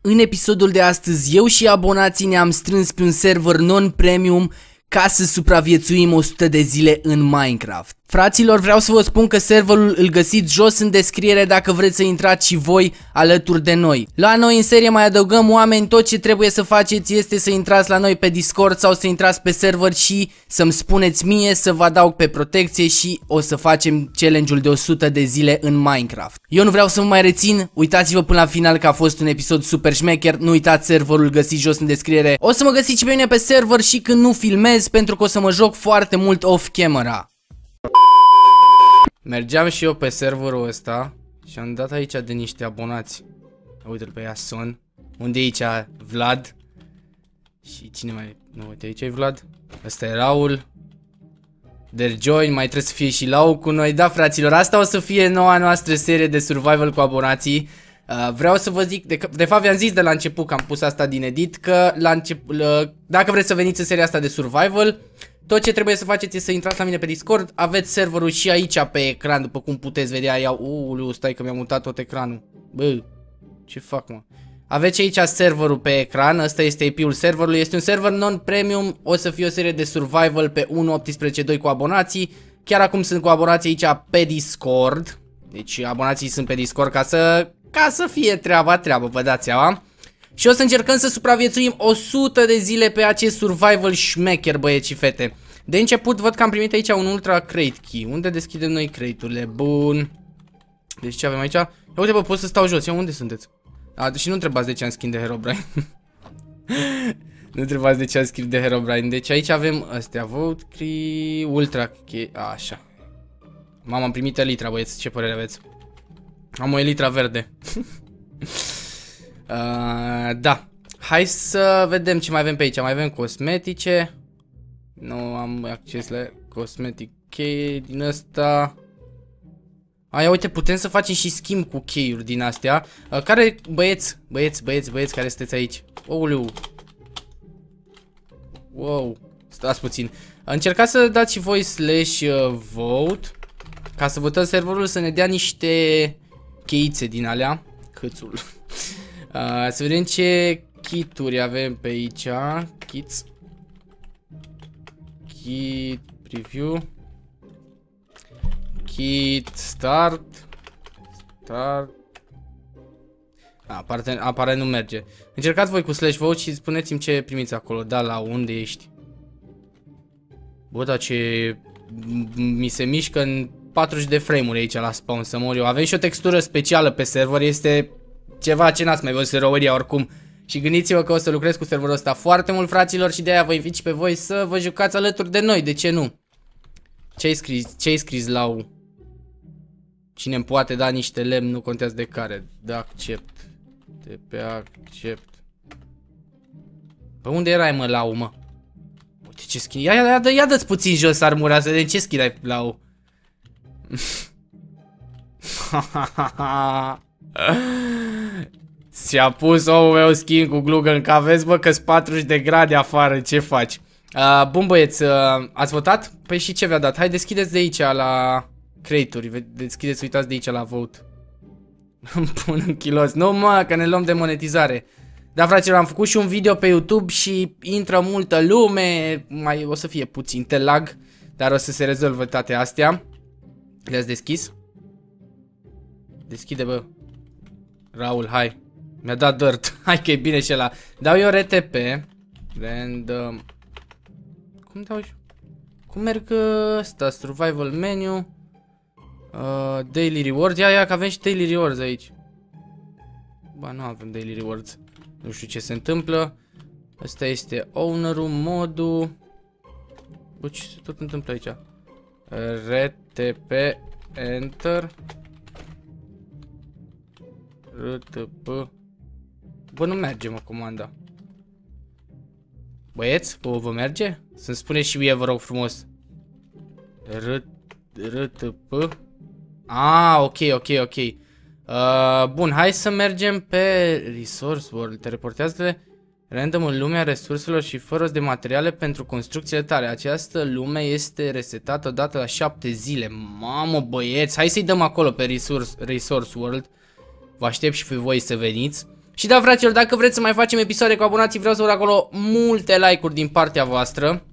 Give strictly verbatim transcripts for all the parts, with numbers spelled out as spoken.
În episodul de astăzi, eu și abonații ne-am strâns pe un server non-premium ca să supraviețuim o sută de zile în Minecraft. Fraților, vreau să vă spun că serverul îl găsiți jos în descriere dacă vreți să intrați și voi alături de noi. La noi în serie mai adăugăm oameni, tot ce trebuie să faceți este să intrați la noi pe Discord sau să intrați pe server și să-mi spuneți mie să vă adaug pe protecție și o să facem challenge-ul de o sută de zile în Minecraft. Eu nu vreau să vă mai rețin, uitați-vă până la final că a fost un episod super șmecher, nu uitați serverul, găsiți jos în descriere. O să mă găsiți și pe mine pe server și când nu filmez pentru că o să mă joc foarte mult off-camera. Mergeam și eu pe serverul ăsta și am dat aici de niște abonați. Uite-l pe Iason. Unde e aici Vlad? Și cine mai... Nu, uite aici e Vlad. Ăsta e Raul. Derjoin, mai trebuie să fie și Lau cu noi. Da, fraților, asta o să fie noua noastră serie de survival cu abonații. Uh, vreau să vă zic, de, de fapt v-am zis de la început că am pus asta din edit, că la început, uh, dacă vreți să veniți în seria asta de survival, tot ce trebuie să faceți este să intrați la mine pe Discord, aveți serverul și aici pe ecran, după cum puteți vedea. Iau, uuu, stai că mi-a mutat tot ecranul. Bă, ce fac, mă? Aveți aici serverul pe ecran, ăsta este I P-ul serverului, este un server non-premium, o să fie o serie de survival pe unu punct optsprezece punct doi cu abonații. Chiar acum sunt cu abonații aici pe Discord, deci abonații sunt pe Discord ca să, ca să fie treaba, treabă, vă dați seama. Și o să încercăm să supraviețuim o sută de zile pe acest survival șmecher, băieți și fete. De început văd că am primit aici un ultra crate key. Unde deschidem noi crate-urile? Bun. Deci ce avem aici? Ia uite, bă, pot să stau jos. Ia, unde sunteți? A, și nu întrebați de ce am skin de Herobrine. Nu întrebați de ce am skin de Herobrine. Deci aici avem astea. Vote key, ultra key. A, așa. Mama, am primit elitra, băieți. Ce părere aveți? Am o elitra verde. Uh, da, hai să vedem ce mai avem pe aici. Mai avem cosmetice. Nu am acces la cosmetic key din ăsta. Aia, uite, putem să facem și schimb cu key-uri din astea. uh, Care, băieți, băieți, băieți, băieți care sunteți aici? Ouleu. Wow, stați puțin. Încercați să dați și voi slash uh, vote ca să votăm serverul să ne dea niște cheițe din alea. Câțul. Uh, să vedem ce kituri avem pe aici. Kits. Kit preview. Kit start. Start. Apare, apare nu merge. Încercați voi cu slash vote și spuneți-mi ce primiți acolo. Da, la unde ești? Bă, dar ce... Mi se mișcă în patruzeci de frame-uri aici la spawn să mor eu. Avem și o textură specială pe server. Este... ceva ce n-ați mai văzut în România oricum. Și gândiți-vă că o să lucrez cu serverul ăsta foarte mult, fraților, și de aia vă invit și pe voi să vă jucați alături de noi, de ce nu? Ce-ai scris? Ce-ai scris, Lau? Cine îmi poate da niște lemn, nu contează de care. Da, accept. De pe accept. Pe unde erai, mă, Lau, mă? Uite ce skin. Ia, ia, ia, ia dă-ți puțin jos armura, să vedem ce skin ai, Lau. Și-a pus omul meu skin cu glue gun, că aveți, bă, că-s patruzeci de grade afară, ce faci? Uh, bun, băieți, uh, ați votat? Păi și ce v-a dat? Hai, deschideți de aici la crate-uri, deschideți, uitați de aici la vote. Îmi pun în kilos, nu mă, că ne luăm de monetizare. Da, fraților, am făcut și un video pe YouTube și intră multă lume, mai o să fie puțin te lag, dar o să se rezolvă toate astea. Le-ați deschis? Deschide, bă. Raul, hai. Mi-a dat dirt. Hai că e bine și ăla. Dau eu R T P. Random. Cum dau eu? Cum merg ăsta? Survival menu. Uh, daily rewards. Ia, ia, că avem și daily rewards aici. Ba, nu avem daily rewards. Nu știu ce se întâmplă. Asta este owner-ul, modul. Bă, ce se tot întâmplă aici? R T P. Enter. R T P. Bă, nu merge, mă, comanda. Băieți, bă, vă merge? Să-mi spuneți și mie, vă rog frumos. R T P. Ah, ok, ok, ok. uh, Bun, hai să mergem pe Resource World. Te reportează random în lumea resurselor și fără de materiale pentru construcțiile tale. Această lume este resetată odată la șapte zile. Mamă, băieți, hai să-i dăm acolo pe Resource, Resource World. Vă aștept și pe voi să veniți. Și da, fraților, dacă vreți să mai facem episoade cu abonații, vreau să văd acolo multe like-uri din partea voastră.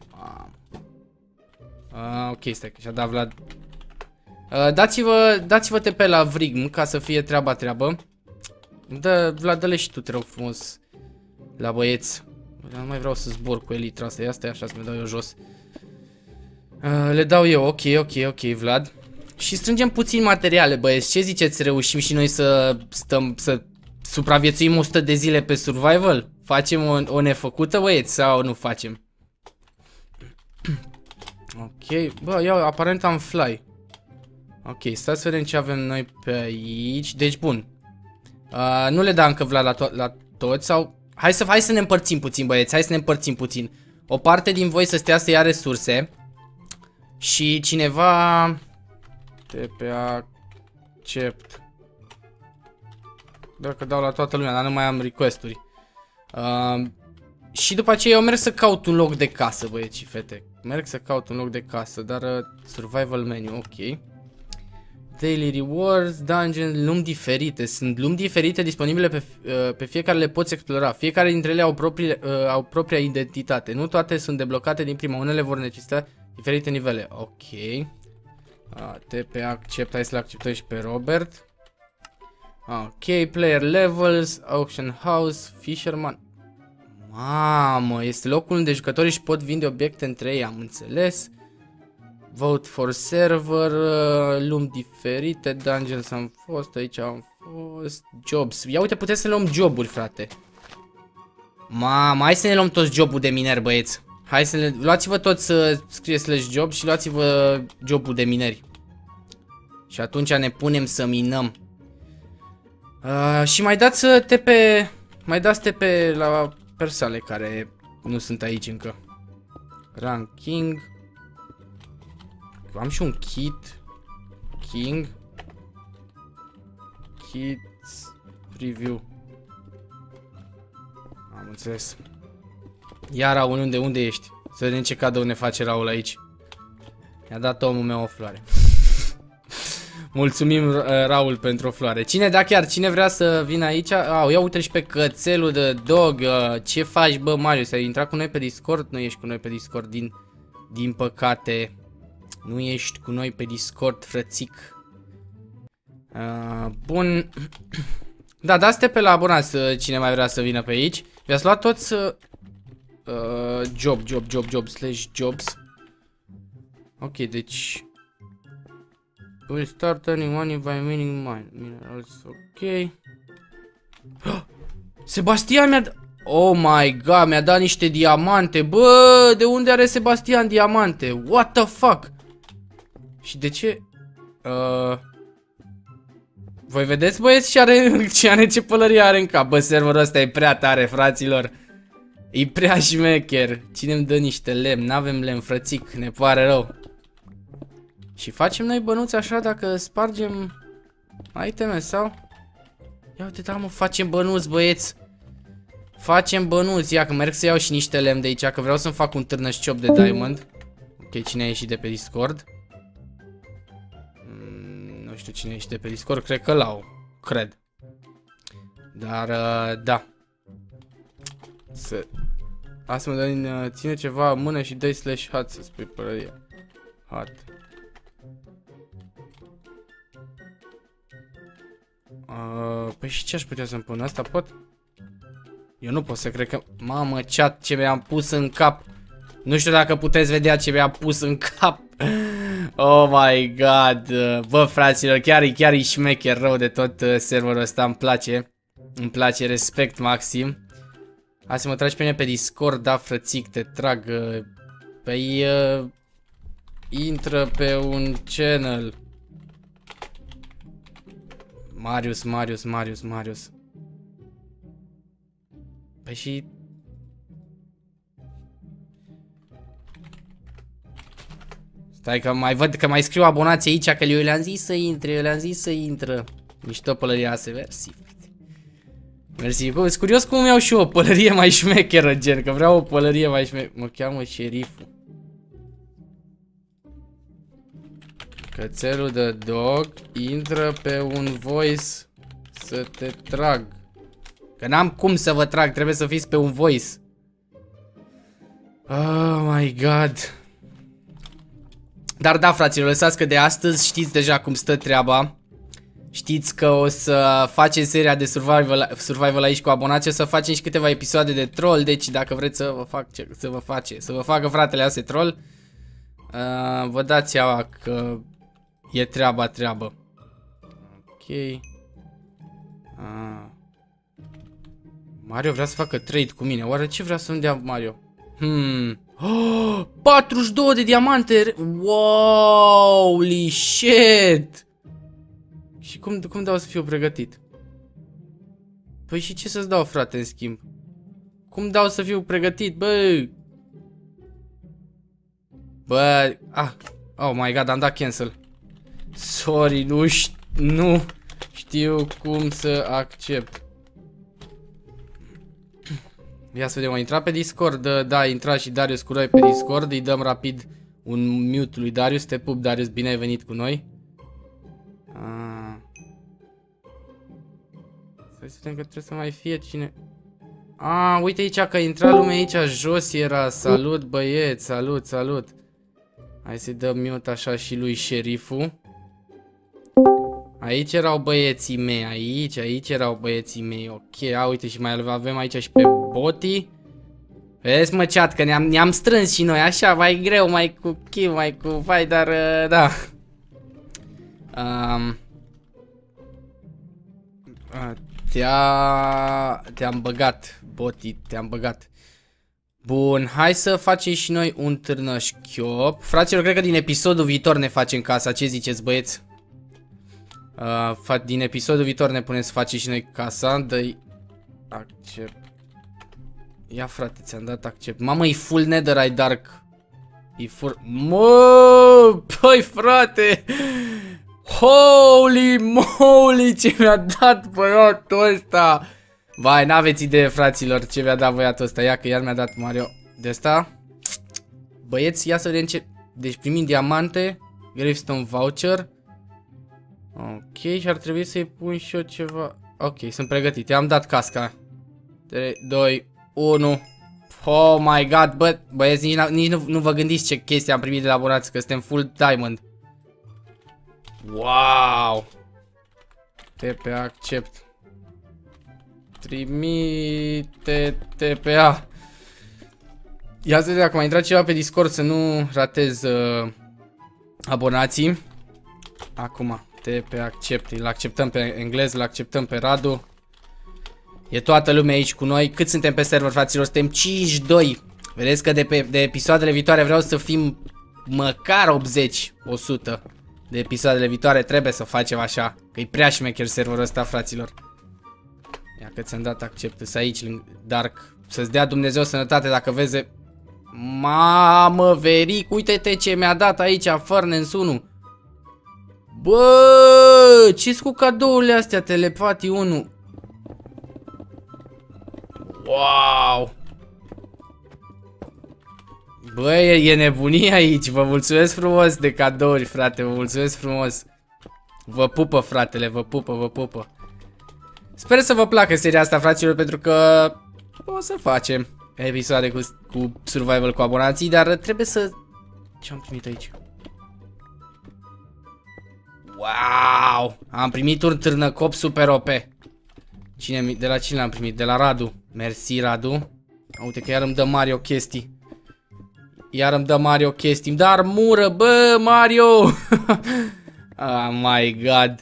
Uh, ok, stai că și-a dat Vlad. Uh, dați-vă, dați-vă T P la Vrigm ca să fie treaba treabă. Dă, Vlad, dă-le și tu, te rog frumos, la băieți. Nu mai vreau să zbor cu elitra asta, ia stai așa să-mi dau eu jos. Uh, le dau eu, ok, ok, ok, Vlad. Și strângem puțin materiale, băieți. Ce ziceți, reușim și noi să stăm, să supraviețuim o sută de zile pe survival? Facem o, o nefăcută, băieți, sau nu facem? Ok, bă, eu aparent am fly. Ok, stați să vedem ce avem noi pe aici. Deci, bun. Uh, nu le da încă Vlad la, to la toți sau... Hai să, hai să ne împărțim puțin, băieți, hai să ne împărțim puțin. O parte din voi să stea să ia resurse. Și cineva... T P accept. Dacă dau la toată lumea, dar nu mai am request-uri. Uh, și după aceea eu merg să caut un loc de casă, băieți și fete. Merg să caut un loc de casă, dar uh, survival menu, ok. Daily rewards, dungeons, lumi diferite. Sunt lumi diferite disponibile pe, uh, pe fiecare le poți explora. Fiecare dintre ele au, proprii, uh, au propria identitate. Nu toate sunt deblocate din prima. Unele vor necesita diferite nivele. Ok. Uh, T P accept, hai să-l acceptăm și pe Robert. Ok, player levels, auction house, fisherman. Mamă, este locul unde jucătorii își pot vinde obiecte între ei, am înțeles. Vote for server, uh, lumi diferite, dungeons am fost, aici am fost, jobs. Ia uite, puteți să ne luăm joburi, frate. Mamă, hai să ne luăm toți jobul de miner, băieți. Hai să ne... Luați-vă toți, uh, scrie slash job și luați-vă jobul de mineri. Și atunci ne punem să minăm. Uh, și mai dați T P, mai dați T P la persoane care nu sunt aici încă. Ranking. Am și un kit. King. Kits. Preview. Am înțeles. Ia, Raul, unde, unde ești? Să vedem ce cadou ne face Raul aici. Mi-a dat omul meu o floare. Mulțumim, Raul, pentru o floare. Cine, da chiar, cine vrea să vină aici? Au, ia uite și pe cățelul de dog. Ce faci, bă, Marius? Ai intrat cu noi pe Discord? Nu ești cu noi pe Discord, din, din păcate. Nu ești cu noi pe Discord, frățic. Uh, bun. Da, dați-te pe la abonați cine mai vrea să vină pe aici. Vi-ați luat toți uh, job, job, job, job, slash jobs. Ok, deci... We'll start earning money by mining mine. Minerals, ok. Sebastian mi-a dat... Oh my god, mi-a dat niște diamante. Bă, de unde are Sebastian diamante? What the fuck? Și de ce? Uh... Voi vedeți, băieți, ce are, ce are, ce pălărie are în cap? Bă, serverul ăsta e prea tare, fraților. E prea șmecher. Cine îmi dă niște lemn? N-avem lemn, frățic, ne pare rău. Și facem noi bănuți așa dacă spargem iteme sau? Ia uite, da, mă, facem bănuți, băieți. Facem bănuți. Ia că merg să iau și niște lemn de aici, că vreau să-mi fac un târnășciop de diamond. Ok, cine a ieșit de pe Discord? Mm, nu știu cine a ieșit de pe Discord, cred că l-au. Cred. Dar, uh, da. Să... Asta mă dă din, uh, ține ceva în mână și dă-i slash hot să spui părăria. Hot. Uh, păi și ce aș putea să-mi pun? Asta pot? Eu nu pot să cred că... Mamă, chat, ce mi-am pus în cap. Nu știu dacă puteți vedea ce mi-am pus în cap. Oh my god. Bă, fraților, chiar, chiar e șmecher rău de tot serverul ăsta. Îmi place. Îmi place, respect maxim. Hai să mă tragi pe mine pe Discord, da, frățic, te trag. Păi... Uh, intră pe un channel. Marius, Marius, Marius, Marius. Păi și... Stai că mai văd că mai scriu abonații aici, că eu le-am zis să intre, eu le-am zis să intră. Mișto pălăria asta, mersi. Mersi, bă, sunt curios cum iau și eu o pălărie mai șmecheră, gen, că vreau o pălărie mai șmecheră. Mă cheamă șeriful. Cățelul de dog, intră pe un voice să te trag. Că n-am cum să vă trag, trebuie să fiți pe un voice. Oh my god. Dar da, fraților, lăsați că de astăzi știți deja cum stă treaba. Știți că o să facem seria de survival, survival aici cu abonați, o să facem și câteva episoade de troll, deci dacă vreți să vă fac ce, să vă face, să vă facă fratele ase troll, uh, vă dați seama că e treaba treabă. Ok. Uh. Mario vrea să facă trade cu mine. Oare ce vrea să-mi dea Mario? Hmm. Oh, patruzeci și două de diamante. Wow, holy shit. Și cum, cum dau să fiu pregătit? Păi și ce să-ți dau, frate, în schimb? Cum dau să fiu pregătit, bă? Bă, ah, oh my god, am dat cancel. Sorry, nu, nu știu cum să accept. Ia să vedem, a intrat pe Discord, da, da, a intrat și Darius cu noi pe Discord, îi dăm rapid un mute lui Darius, te pup, Darius, bine ai venit cu noi. Ah. Să vedem că trebuie să mai fie cine... Ah, uite aici că a intrat lumea aici, jos era, salut băieți, salut, salut. Hai să-i dăm mute așa și lui șeriful. Aici erau băieții mei, aici, aici erau băieții mei, ok, a, uite și mai avem aici și pe Boti. Vezi mă, chat, că ne-am ne-am strâns și noi, așa, mai greu, mai cu kill, mai cu vai, dar, uh, da. Um, Te-a... Te-am băgat, Boti, te-am băgat. Bun, hai să facem și noi un târnăș chiop. Fraților, cred că din episodul viitor ne facem casa, ce ziceți băieți? Uh, din episodul viitor ne punem să facem și noi casa. Dă-i accept. Ia frate, ți-am dat accept. Mamă, e full netherite dark. E full... Mă, păi frate. Holy moly, ce mi-a dat băiatul ăsta. Vai, n-aveți idee, fraților, ce mi-a dat băiatul ăsta. Ia că iar mi-a dat Mario de asta. Băieți, ia să vedem ce... Deci primim diamante, Gravestone voucher. Ok, și ar trebui să-i pun și eu ceva. Ok, sunt pregătit, i-am dat casca. trei, doi, unu. Oh my god, bă, băieți, nici, nici nu, nu vă gândiți ce chestii am primit de la abonați, că suntem full diamond. Wow. T P A accept. Trimite T P A. Ia să vedem, dacă mai intrat ceva pe Discord să nu ratez uh, abonații. Acum T P accept, îl acceptăm pe englez, îl acceptăm pe Radu. E toată lumea aici cu noi. Cât suntem pe server, fraților? Suntem cincizeci și doi. Vedeți că de, pe, de episoadele viitoare vreau să fim măcar optzeci, o sută. De episoadele viitoare trebuie să facem așa, că e prea șmecher serverul ăsta, fraților. Ia că ți-am dat accept aici, Dark. Să-ți dea Dumnezeu sănătate dacă vezi. Mamă, Veric, uite-te ce mi-a dat aici Furnace unu. Bă, ce-s cu cadourile astea, Telepati unu? Wow! Bă, e, e nebunie aici, vă mulțumesc frumos de cadouri, frate, vă mulțumesc frumos. Vă pupă, fratele, vă pupă, vă pupă. Sper să vă placă seria asta, fraților, pentru că o să facem episoade cu, cu survival cu abonații, dar trebuie să... Ce am primit aici? Wow! Am primit un târnăcop super O P. Cine, de la cine l-am primit? De la Radu. Mersi, Radu. Uite că iar îmi dă Mario chestii. Iar îmi dă Mario chestii. Îmi dă armură, bă, Mario! Oh my god.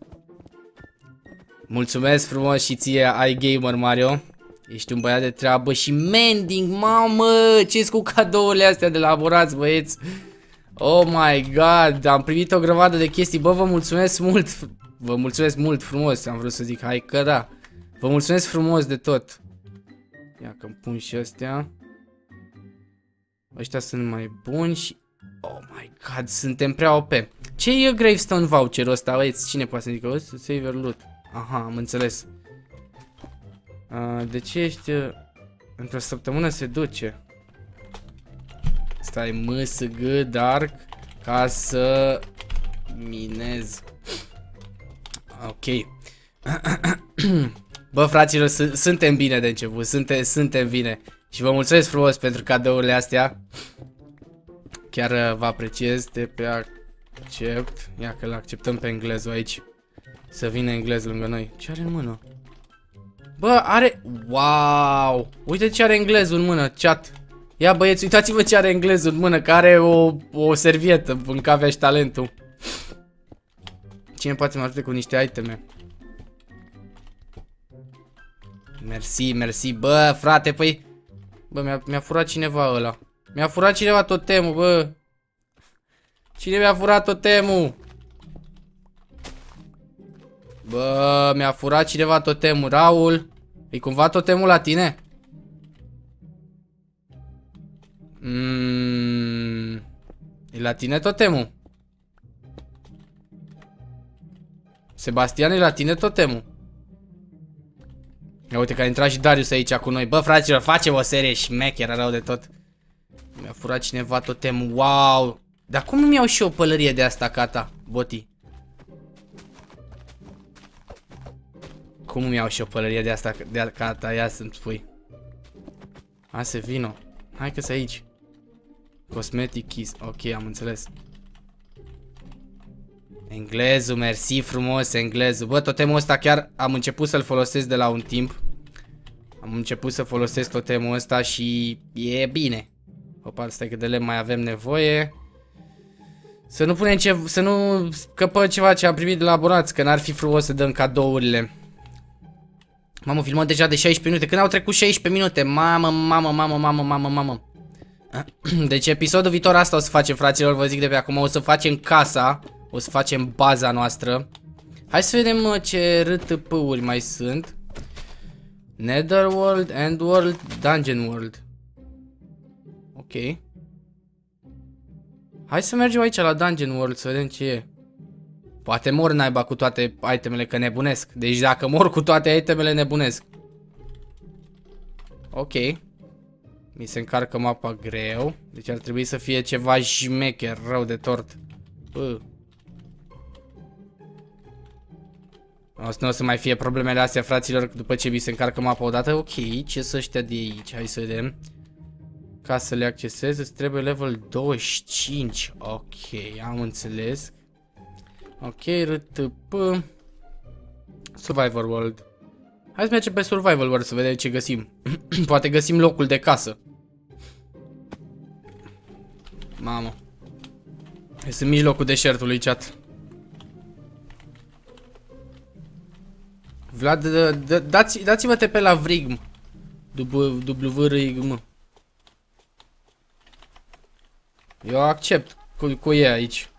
Mulțumesc frumos și ție, iGamer, Mario. Ești un băiat de treabă. Și mending, mamă! Ce-s cu cadourile astea de la abonați, băieți? Oh my god, am primit o grămadă de chestii. Bă, vă mulțumesc mult. Vă mulțumesc mult frumos, am vrut să zic. Hai că da. Vă mulțumesc frumos de tot. Ia că-mi pun și astea. Ăștia sunt mai buni și... Oh my god, suntem prea O P. Ce e Gravestone voucher-ul ăsta, băieți? Cine poate să zică? O să saver loot. Aha, am înțeles. Uh, de ce ești... Uh, într-o săptămână se duce. Stai, M S G Dark ca să minez. Ok. Bă, fraților, suntem bine de început, suntem, suntem bine. Și vă mulțumesc frumos pentru cadourile astea. Chiar vă apreciez de pe accept. Ia că l-acceptăm pe englezul aici. Să vină englez lângă noi. Ce are în mână? Bă, are... Wow! Uite ce are englezul în mână, chat. Ia băieți, uitați-vă ce are englezul în mână, că are o, o servietă în cavea și talentul. Cine poate să mă ajute cu niște iteme? Mersi, mersi, bă, frate, păi... Bă, mi-a mi-a furat cineva ăla. Mi-a furat cineva totemul, bă. Cine mi-a furat totemul? Bă, mi-a furat cineva totemul. Raul, e cumva totemul la tine? Mm, e la tine totemul? Sebastian, e la tine totemul? Ia uite că a intrat și Darius aici cu noi. Bă, fraților, facem o serie șmecheră rău de tot. Mi-a furat cineva totemul. Wow! Dar cum nu mi-au și o pălărie de asta ca ta, Boti? Cum mi-au și o pălărie de asta de ca ta? Ia să-mi spui. Hai să vino. Hai că-s aici. Cosmetic keys. Ok, am înțeles. Englezul, mersi frumos, englezul. Bă, totemul ăsta chiar am început să-l folosesc de la un timp. Am început să folosesc totemul ăsta și e bine. Opa, stai că de lemn mai avem nevoie. Să nu punem ce, să nu scăpăm ceva ce am primit de la abonați, că n-ar fi frumos să dăm cadourile. Mamă, filmăm deja de șaisprezece minute. Când au trecut șaisprezece minute? Mamă, mamă, mamă, mamă, mamă, mamă. Deci episodul viitor asta o să facem, fraților, vă zic de pe acum. O să facem casa. O să facem baza noastră. Hai să vedem ce R T P-uri mai sunt. Netherworld, Endworld, Dungeon World. Ok. Hai să mergem aici la Dungeon World să vedem ce e. Poate mor naiba cu toate itemele, că nebunesc. Deci dacă mor cu toate itemele, nebunesc. Ok. Mi se încarcă mapa greu. Deci ar trebui să fie ceva șmecher, rău de tort. Bă. O să nu o să mai fie problemele astea, fraților, după ce mi se încarcă mapa odată. Ok, ce să ăștia de aici? Hai să vedem. Ca să le accesez îți trebuie level douăzeci și cinci. Ok, am înțeles. Ok, R T P. Survivor World. Hai să mergem pe Survival World să vedem ce găsim. Poate găsim locul de casă. Mamă. Este în mijlocul deșertului, chat. Vlad, dați, dați-vă te pe la Vrigm. W R I G M. Eu accept cu, cu ei aici.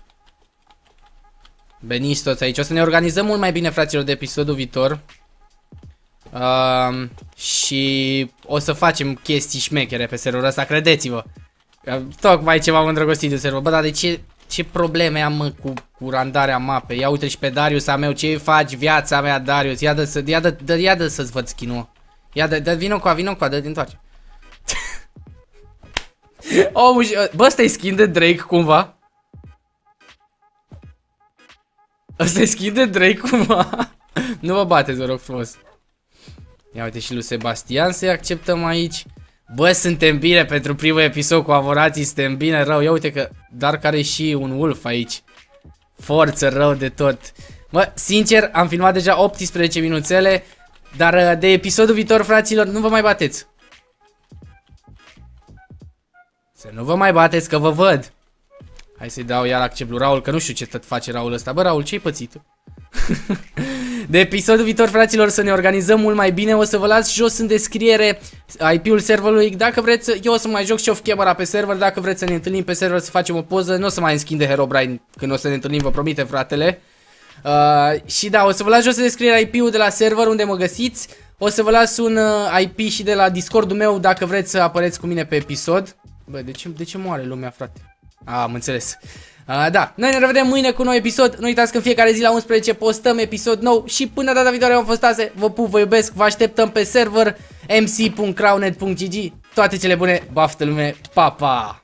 Veniți toți aici. O să ne organizăm mult mai bine, fraților, de episodul viitor. Uh, și o să facem chestii șmechere pe serverul ăsta, credeți-vă. Tocmai ce m-am îndrăgostit de server. Bă, dar de ce, ce probleme am, mă, cu, cu randarea mapei? Ia uite și pe Darius a meu, ce faci viața mea, Darius? Ia dă, să, ia dă, dă, ia dă să-ți văd skin-ul. Ia dă, dă, vină cu a, vină cu a, dă-te întoarce. Oh, bă, ăsta e skin de Drake cumva? Ăsta e skin de Drake cumva? Nu vă bateți, vă rog frumos. Ia uite și lui Sebastian să-i acceptăm aici. Bă, suntem bine pentru primul episod cu avorații, suntem bine rău. Ia uite că Dark are și un wolf aici. Forță rău de tot. Bă, sincer, am filmat deja optsprezece minuțele. Dar de episodul viitor, fraților, nu vă mai bateți. Să nu vă mai bateți, că vă văd. Hai să-i dau iar accept lui Raul, că nu știu ce tot face Raul ăsta. Bă, Raul, ce-ai pățit? De episodul viitor, fraților, să ne organizăm mult mai bine. O să vă las jos în descriere I P-ul serverului. Dacă vreți, eu o să mai joc și off-camera pe server. Dacă vreți să ne întâlnim pe server, să facem o poză. Nu o să mai înskin de Herobrine când o să ne întâlnim, vă promite, fratele. uh, Și da, o să vă las jos în descriere I P-ul de la server unde mă găsiți. O să vă las un uh, I P și de la Discord-ul meu dacă vreți să apăreți cu mine pe episod. Bă, de ce, de ce moare lumea, frate? A, am înțeles. Uh, da, noi ne revedem mâine cu un nou episod. Nu uitați că în fiecare zi la unsprezece postăm episod nou. Și până data viitoare, am fost Aze. Vă pup, vă iubesc, vă așteptăm pe server m c punct crownet punct g g. Toate cele bune, baftă lume, pa, pa!